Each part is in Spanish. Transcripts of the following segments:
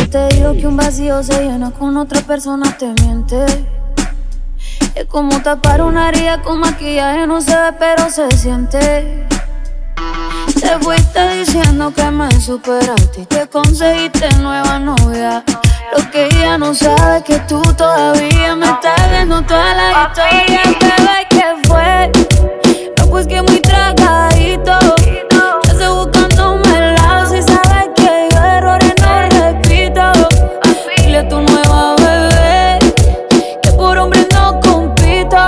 te digo que un vacío se llena con otra persona te miente. Es como tapar una herida con maquillaje, no se ve pero se siente. Te fuiste diciendo que me superaste y te conseguiste nueva novia. Lo que ella no sabe es que tú todavía me estás viendo toda la historia. Bebé, ¿qué fue? No, pues que muy tragadito. Te estoy buscándome el lado. Si sabes que yo errores no repito. Dile a tu nueva bebé que por hombre no compito.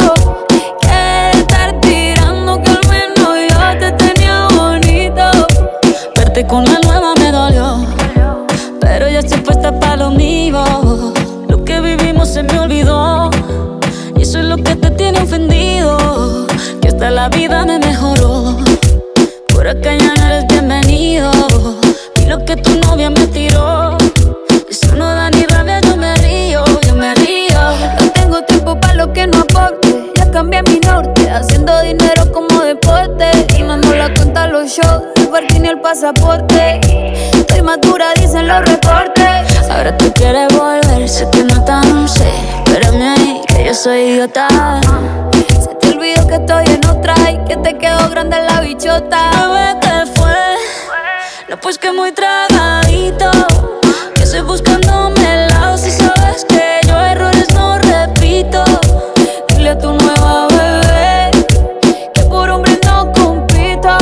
Que estar tirando que al menos yo te tenía bonito. Verte con la nueva me dolió, pero ya estoy puesta para lo mío. Lo que vivimos se me olvidó y eso es lo que te tiene ofendido. Que hasta la vida me mejoró. Por acá ya no eres bienvenido. Y lo que tu novia me tiró, eso no da ni rabia, yo me río, yo me río. No tengo tiempo para lo que no aporte. Ya cambié mi norte, haciendo dinero como deporte. Y mando la cuenta a los shows, el parking y el pasaporte. Estoy madura, dicen los reportes. Ahora tú quieres volver, sé que no tan sé. Espérame ahí, que yo soy idiota. Se te olvidó que estoy en otra y que te quedó grande la bichota. Bebé, ¿qué fue? No, pues que muy tragadito. Que estoy buscándome el lado. Si sabes que yo errores no repito. Dile a tu nueva bebé que por hombre no compito.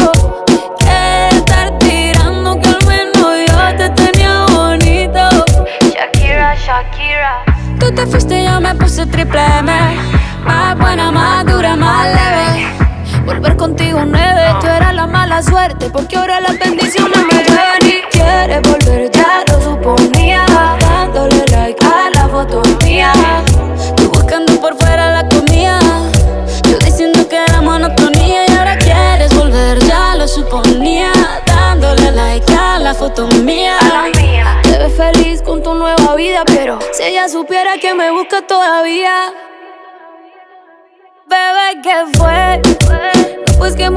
Que estar tirando que al menos yo te tenía bonito. Shakira, Shakira. Tú te fuiste y yo me puse triple M. Más buena, más dura, más leve. Volver contigo nueve. Tú eras la mala suerte porque ahora las bendiciones me llueven. Y quieres volver, ya lo suponía. Dándole like a la foto mía. Tú buscando por fuera la comida. Yo diciendo que era monotonía. Y ahora quieres volver, ya lo suponía. Dándole like a la foto mía. Te ves feliz con tu nueva vida, pero si ella supiera que me busca todavía. Bebé, ¿qué fue? No, pues que